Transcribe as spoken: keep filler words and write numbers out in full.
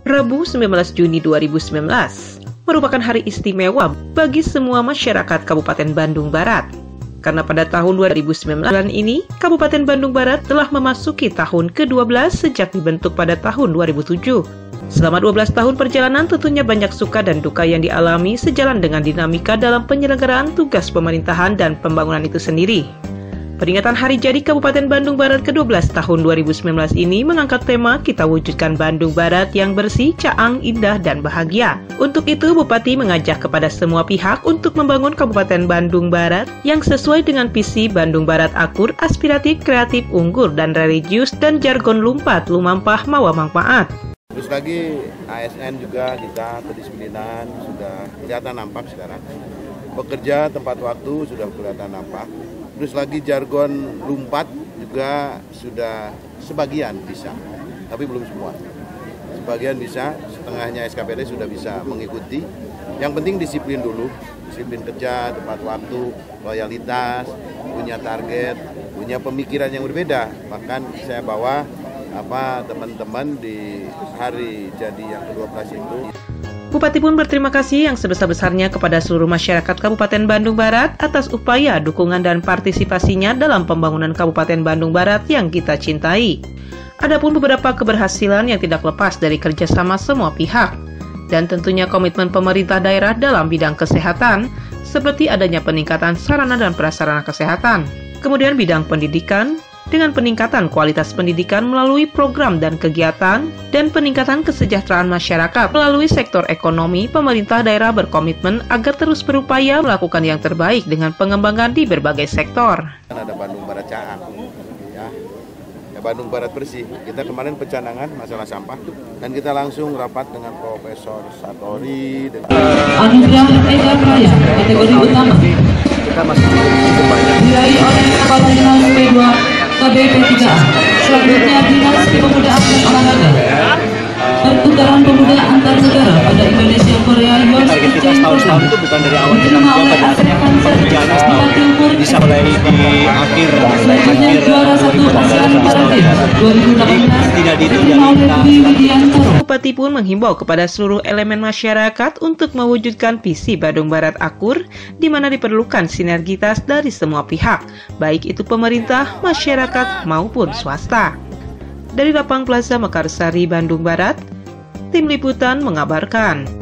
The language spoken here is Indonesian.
Rabu sembilan belas Juni dua ribu sembilan belas merupakan hari istimewa bagi semua masyarakat Kabupaten Bandung Barat. Karena pada tahun dua ribu sembilan belas ini, Kabupaten Bandung Barat telah memasuki tahun ke dua belas sejak dibentuk pada tahun dua ribu tujuh. Selama dua belas tahun perjalanan tentunya banyak suka dan duka yang dialami sejalan dengan dinamika dalam penyelenggaraan tugas pemerintahan dan pembangunan itu sendiri. Peringatan Hari Jadi Kabupaten Bandung Barat ke dua belas tahun dua ribu sembilan belas ini mengangkat tema Kita Wujudkan Bandung Barat yang bersih, caang, indah, dan bahagia. Untuk itu, Bupati mengajak kepada semua pihak untuk membangun Kabupaten Bandung Barat yang sesuai dengan visi Bandung Barat akur, aspiratif, kreatif, unggul, dan religius, dan jargon lumpat, lumampah, mawa manfaat. Terus lagi A S N juga kita kedisiplinan sudah kelihatan nampak sekarang. Bekerja tempat waktu sudah kelihatan nampak. Terus lagi jargon lumpat juga sudah sebagian bisa, tapi belum semua. Sebagian bisa, setengahnya S K P D sudah bisa mengikuti. Yang penting disiplin dulu, disiplin kerja, tepat waktu, loyalitas, punya target, punya pemikiran yang berbeda. Bahkan saya bawa apa teman-teman di hari jadi yang ke dua belas itu. Bupati pun berterima kasih yang sebesar-besarnya kepada seluruh masyarakat Kabupaten Bandung Barat atas upaya, dukungan, dan partisipasinya dalam pembangunan Kabupaten Bandung Barat yang kita cintai. Adapun beberapa keberhasilan yang tidak lepas dari kerjasama semua pihak, dan tentunya komitmen pemerintah daerah dalam bidang kesehatan, seperti adanya peningkatan sarana dan prasarana kesehatan, kemudian bidang pendidikan, dengan peningkatan kualitas pendidikan melalui program dan kegiatan, dan peningkatan kesejahteraan masyarakat melalui sektor ekonomi, pemerintah daerah berkomitmen agar terus berupaya melakukan yang terbaik dengan pengembangan di berbagai sektor. Ada Bandung Barat Caang, ya. ya Bandung Barat bersih. Kita kemarin pencanangan masalah sampah, dan kita langsung rapat dengan Profesor Satori. Dengan... Anugerah Ega Raya kategori utama kita masih cukup banyak. diraih oleh Kepala Dinas P dua K B P tiga A. Selanjutnya Dinas Kepemudaan dan Olahraga. Pertukaran pemuda antar negara pada Indonesia Korea Youth Exchange Program diterima oleh African Service Bupati Umur bisa mulai di akhir selanjutnya juara satu ASEAN Paragames dua ribu delapan belas diterima oleh Dwi Widiantoro. Bupati pun menghimbau kepada seluruh elemen masyarakat untuk mewujudkan visi Bandung Barat akur, di mana diperlukan sinergitas dari semua pihak, baik itu pemerintah, masyarakat, maupun swasta. Dari Lapang Plaza Mekarsari, Bandung Barat, Tim Liputan mengabarkan.